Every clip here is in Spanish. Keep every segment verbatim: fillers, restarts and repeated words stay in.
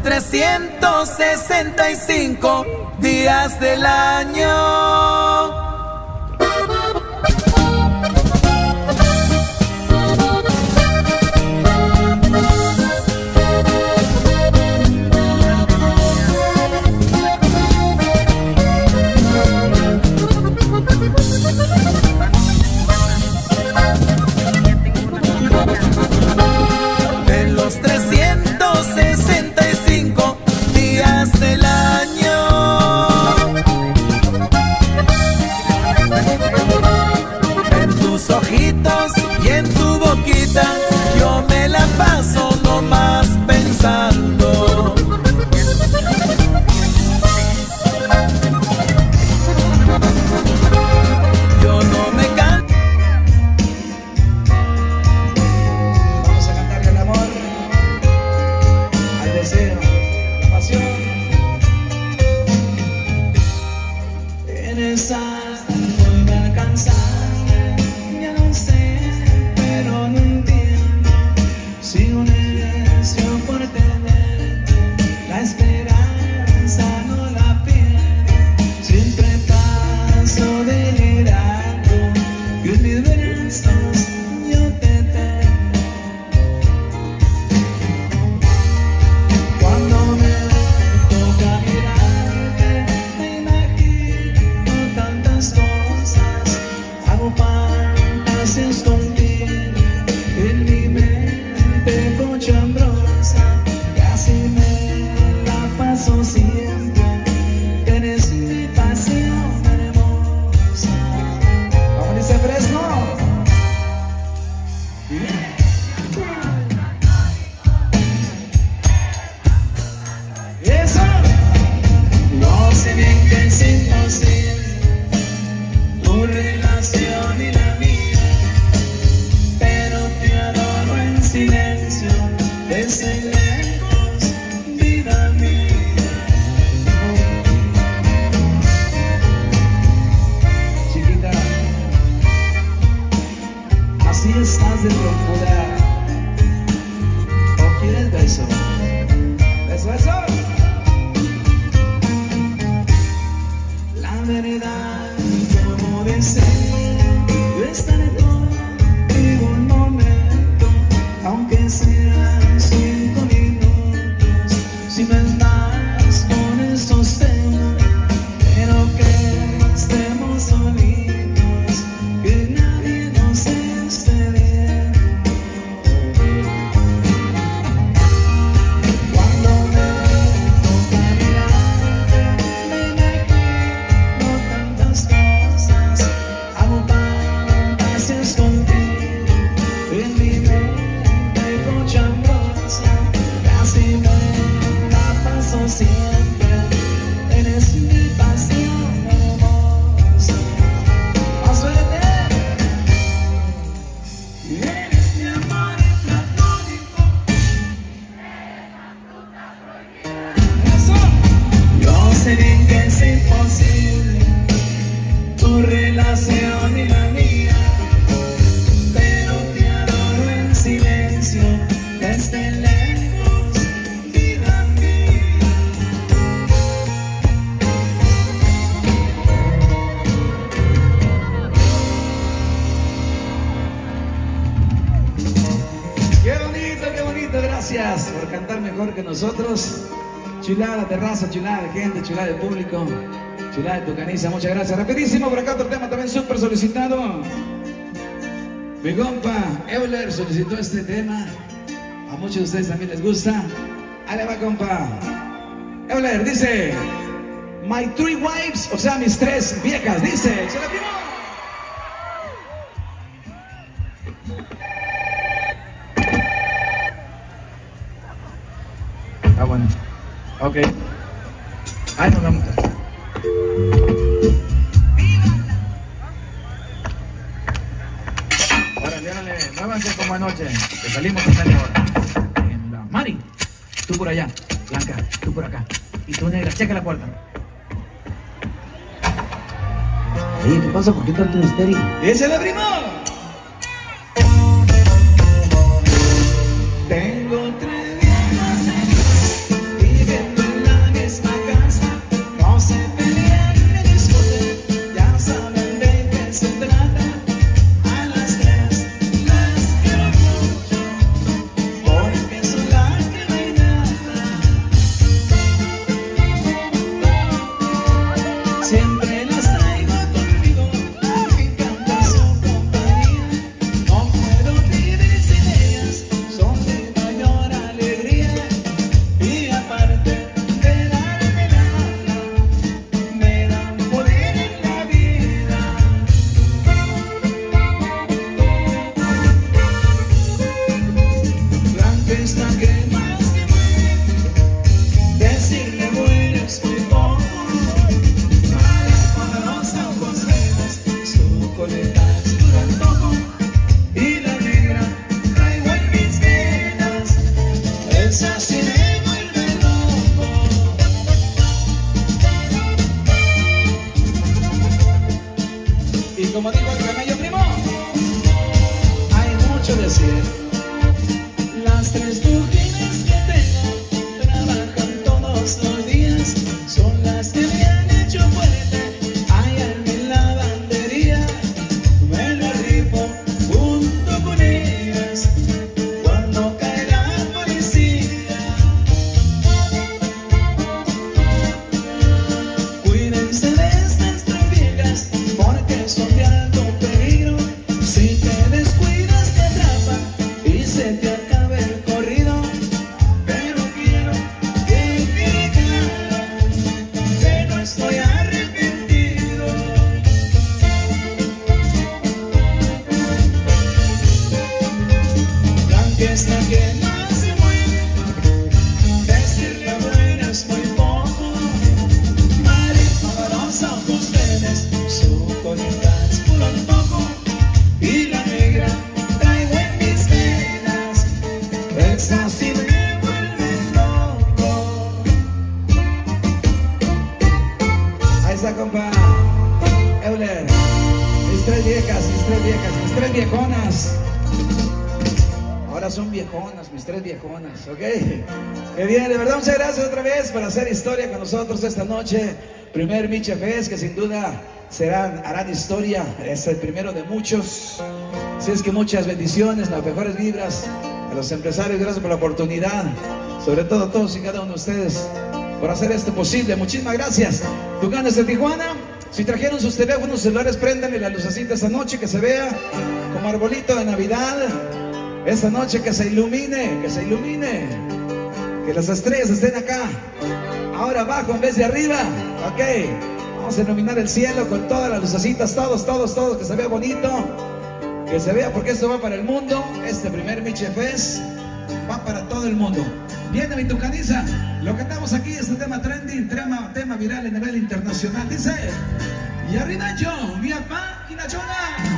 trescientos sesenta y cinco días del año. De los trescientos sesenta y cinco días del año, en tus ojitos y en tu boquita yo me la paso nomás pensando. Yo no me canto. Vamos a cantarle al amor, al deseo, a la pasión. En esa hoy me alcanzaste, ya no sé, pero no entiendo. Sigo necio por tenerte, la esperanza no la pierdo. Siempre paso delirando y en mis brazos yo te tengo. Cuando me toca mirarte, me imagino tantas cosas, hago fantasías contigo, en mi mente cochambrosa, casi me la paso siempre, eres mi pasión hermosa. ¿Cómo dice Fresno? Eso. Yo sé bien que es imposible tu relación y la mía, pero te adoro en silencio, desde lejos, vida mía. Chiquita, así estás de profunda. ¿O quieres beso? ¿Beso, beso? La verdad, como deseo, yo estaré contigo un momento, aunque sean cinco minutos. Si me das con esos temas, pero que estemos solitos, que nadie nos esté viendo. Cuando me toca mirarte, me imagino tantas cosas, hago fantasías contigo, en mi mente cochambrosa, casi me la paso siempre, eres mi pasión hermosa. Más fuerte. Eres mi amor platónico. Eso. Yo sé bien que es imposible tu relación y la mía, pero te adoro en silencio, desde lejos, vida mía. Qué bonito, qué bonito, gracias por cantar mejor que nosotros. Chulada de terraza, chulada de gente, chulada de público, chulada de Tucaniza, muchas gracias. Rapidísimo, por acá otro tema también súper solicitado. Mi compa Euler solicitó este tema, a muchos de ustedes también les gusta. Ahí le va, compa Euler, dice My Three Wives, o sea, mis tres viejas, dice, se la pido. Ah, bueno. Ok. Ahí nos vamos. Órale, órale, muévanse como anoche, que salimos a tal hora. En la Mari, tú por allá, Blanca, tú por acá. Y tú, negra, checa la puerta. Oye, ¿qué pasa? ¿Por qué tanto misterio? ¡Ese es el primo! Tengo tres viejas y todos los días son las que me han hecho fuerte. Allá en mi lavandería me lo rifo junto con ellas cuando cae la policía. Cuídense de estas truviegas porque son de alto peligro. Si te descuidas te atrapan y se te acaba el corrido. Pero quiero que quede claro que no estoy arrepentido. La orquesta que más se mueve, vestirle buena es muy poco. Marido doloroso, ustedes, su colita es puro poco. Y la negra traigo en mis venas, esa sí me vuelve loco. Ahí está, compa Euler. Mis tres viejas, mis tres viejas, mis tres viejonas. Ahora son viejonas, mis tres viejonas, ¿ok? Qué bien, de verdad, muchas gracias otra vez por hacer historia con nosotros esta noche. Primer Miche Fest, que sin duda serán, harán historia. Es el primero de muchos. Así es que muchas bendiciones, las mejores vibras a los empresarios. Gracias por la oportunidad. Sobre todo a todos y cada uno de ustedes por hacer esto posible. Muchísimas gracias. Tucanes de Tijuana, si trajeron sus teléfonos celulares, préndanle la lucecita esta noche, que se vea como arbolito de Navidad. Esta noche que se ilumine, que se ilumine. Que las estrellas estén acá, ahora abajo en vez de arriba. Ok, vamos a iluminar el cielo con todas las lucecitas, todos, todos, todos, que se vea bonito, que se vea, porque esto va para el mundo. Este primer Miche Fest va para todo el mundo. Viene mi tucaniza, lo cantamos aquí, este tema trending, tema, tema viral a nivel internacional. Dice, y arriba yo, mi papá y la chona.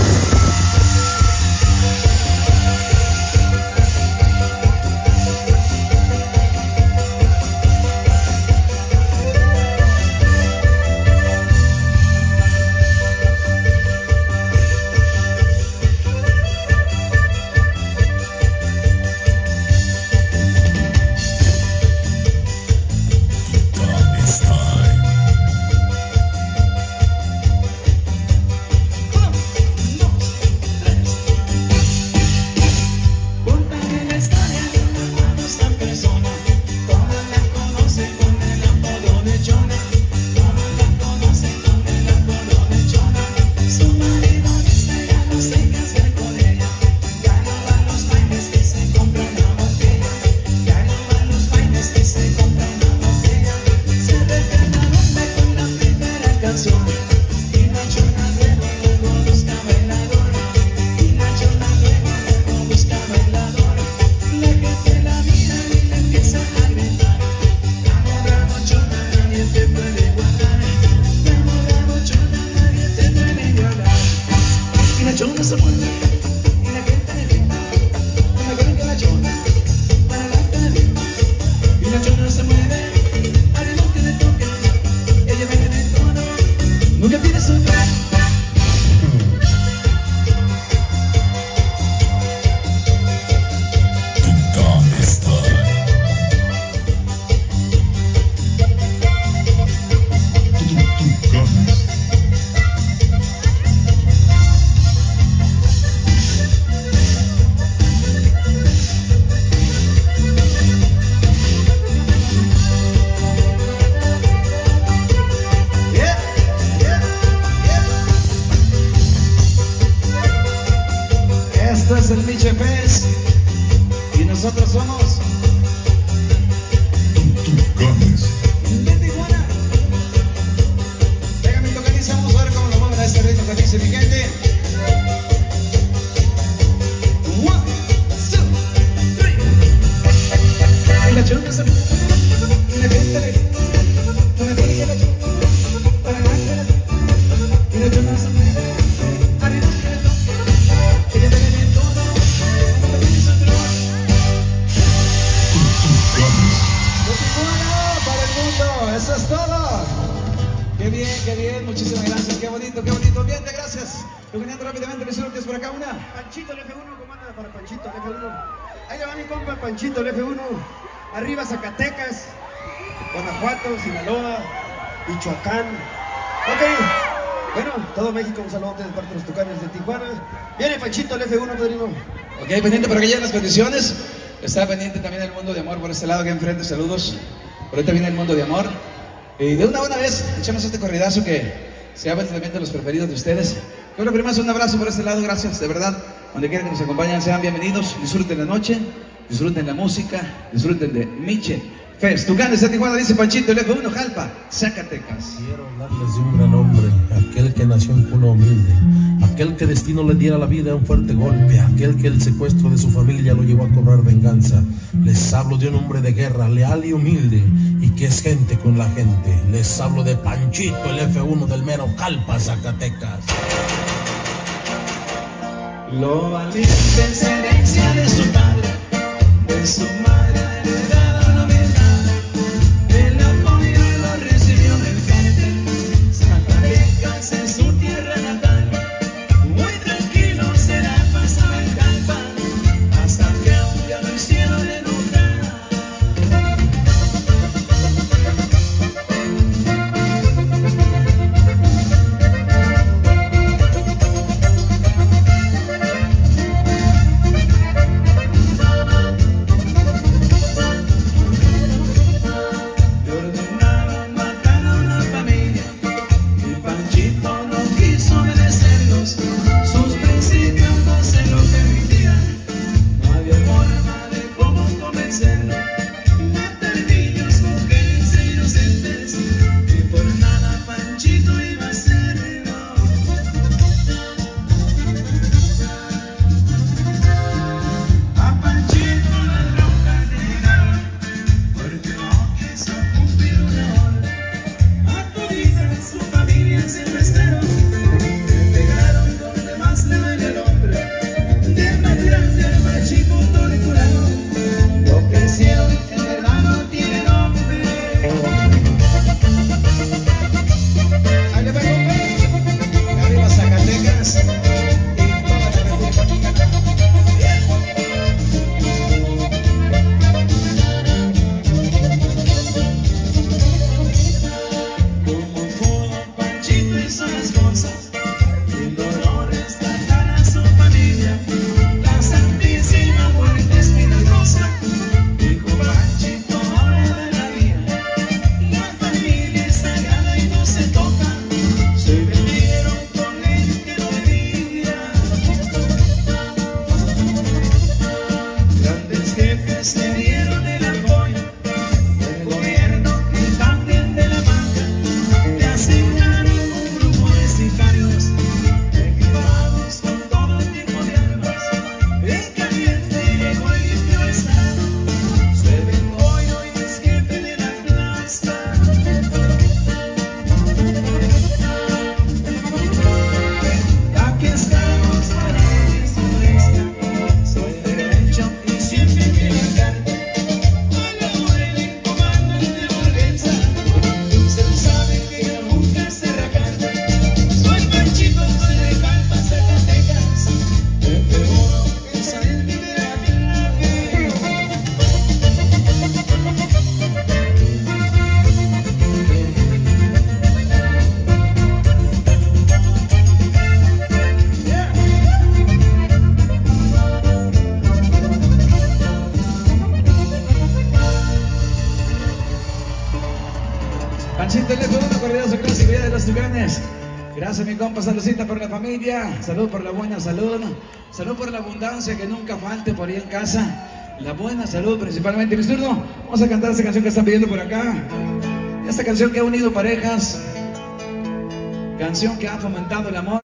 Es el Miche Fest y nosotros somos Tucanes. de Tijuana. Venga mi tocaniza, vamos a ver cómo lo mueven a este ritmo que dice mi gente. One, two, three. Y la chonda se mueve, y la gente le no me pone que la chonda para la gente, y la chonda se mueve, arriba que le toque, ella te viene todo. Eso es todo. Qué bien, qué bien, muchísimas gracias, qué bonito, qué bonito. Bien, gracias. Iluminando rápidamente, mis últimos por acá, una. Panchito, el F uno, comanda para Panchito, el F uno. Ahí le va mi compa Panchito, el F uno. Arriba Zacatecas. Guanajuato, Sinaloa, Michoacán. Ok, bueno, todo México, un saludo de parte de los Tucanes de Tijuana. Viene Panchito, el F uno, padrino. Ok, pendiente para que lleguen las bendiciones. Está pendiente también el mundo de amor por este lado aquí enfrente, saludos. Por ahorita viene el mundo de amor. Y de una buena vez, echamos este corridazo que se habla también de los preferidos de ustedes. Yo lo primero es un abrazo por este lado, gracias, de verdad. Donde quiera que nos acompañen, sean bienvenidos. Disfruten la noche, disfruten la música, disfruten de Miche Fest. Tucanes de Tijuana, dice Panchito, el F uno, Jalpa, Zacatecas. Quiero hablarles de un gran hombre, aquel que nació en cuna humilde, aquel que destino le diera a la vida un fuerte golpe, aquel que el secuestro de su familia lo llevó a cobrar venganza. Les hablo de un hombre de guerra, leal y humilde, y que es gente con la gente. Les hablo de Panchito, el F uno del mero Jalpa, Zacatecas. Lo valiente es herencia de su padre, de su madre ha heredado la humildad. El apoyo lo recibió del gente, Zacatecas es su tierra natal. Muy tranquilo se la pasaba en Jalpa, hasta que a un día lo hicieron enojar. Panchito, el F uno, corridazo clásico de los Tucanes. Gracias, mi compa, saludcita por la familia, salud por la buena salud, salud por la abundancia que nunca falte por ahí en casa, la buena salud principalmente. Mi turno, vamos a cantar esta canción que están pidiendo por acá, esta canción que ha unido parejas, canción que ha fomentado el amor.